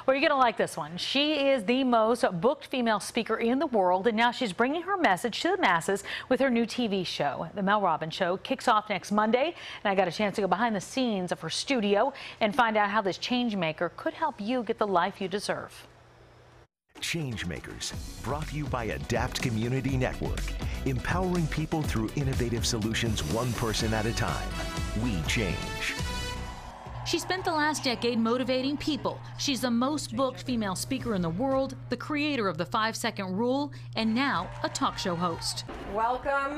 Well, you're going to like this one. She is the most booked female speaker in the world, and now she's bringing her message to the masses with her new TV show. The Mel Robbins Show kicks off next Monday, and I got a chance to go behind the scenes of her studio and find out how this Changemaker could help you get the life you deserve. Changemakers, brought to you by Adapt Community Network, empowering people through innovative solutions one person at a time. We change. She spent the last decade motivating people. She's the most booked female speaker in the world, the creator of the 5-second rule, and now a talk show host. Welcome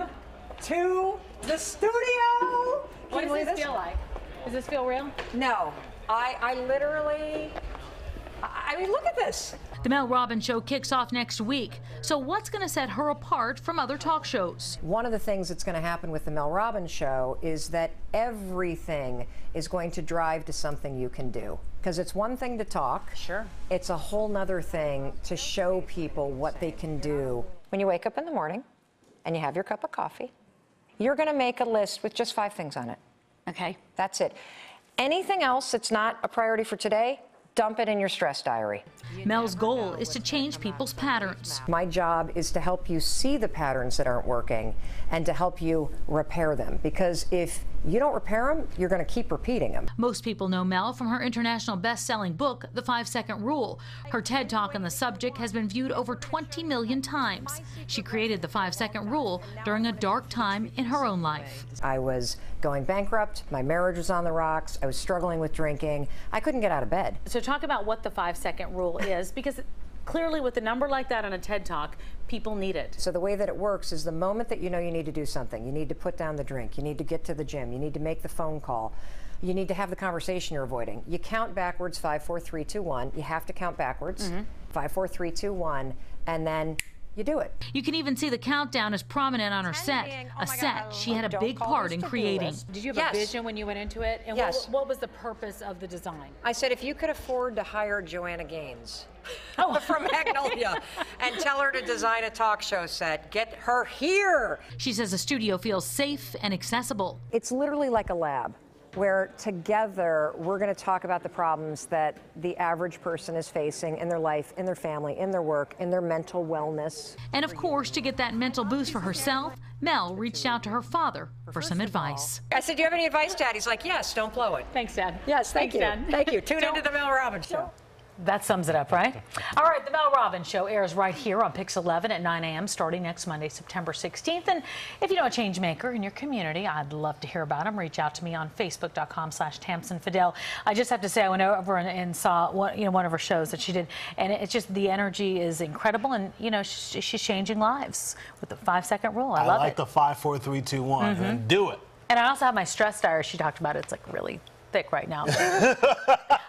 to the studio. What does this feel like? Does this feel real? No, I literally, I mean, look at this. The Mel Robbins Show kicks off next week. So what's going to set her apart from other talk shows? One of the things that's going to happen with the Mel Robbins Show is that everything is going to drive to something you can do. Because it's one thing to talk. Sure. It's a whole nother thing to show people what they can do. When you wake up in the morning and you have your cup of coffee, you're going to make a list with just 5 things on it. Okay. That's it. Anything else that's not a priority for today, dump it in your stress diary. Mel's goal is to change people's patterns. My job is to help you see the patterns that aren't working and to help you repair them. Because if you don't repair them, you're going to keep repeating them. Most people know Mel from her international best-selling book, The 5-Second Rule. Her TED Talk on the subject has been viewed over 20 million times. She created the 5-Second Rule during a dark time in her own life. I was going bankrupt. My marriage was on the rocks. I was struggling with drinking. I couldn't get out of bed. So talk about what the 5-Second Rule is, because clearly with a number like that on a TED Talk, people need it. So the way that it works is the moment that you know you need to do something, you need to put down the drink, you need to get to the gym, you need to make the phone call, you need to have the conversation you're avoiding. You count backwards, 5, 4, 3, 2, 1. You have to count backwards, 5, 4, 3, 2, 1, and then you do it. You can even see the countdown is prominent on her set, a set she had a big part in creating. Did you have a vision when you went into it? And what was the purpose of the design? I said, if you could afford to hire Joanna Gaines from Magnolia and tell her to design a talk show set, get her here. She says the studio feels safe and accessible. It's literally like a lab, where together we're going to talk about the problems that the average person is facing in their life, in their family, in their work, in their mental wellness. And of course, to get that mental boost for herself, Mel reached out to her father for some advice. I said, do you have any advice, Dad? He's like, yes, don't blow it. Thanks, Dad. Yes, thank you. Dad. Thank you. Tune into the Mel Robbins Show. That sums it up, right? All right, the Mel Robbins Show airs right here on Pix 11 at 9 a.m. starting next Monday, September 16th. And if you know a Changemaker in your community, I'd love to hear about them. Reach out to me on Facebook.com/Tamsen Fadal. I just have to say, I went over and saw one of her shows that she did, and it's just the energy is incredible, and she's changing lives with the 5-second rule. I love it. I like the 5, 4, 3, 2, 1. And do it. And I also have my stress diary. She talked about it. It's like really thick right now.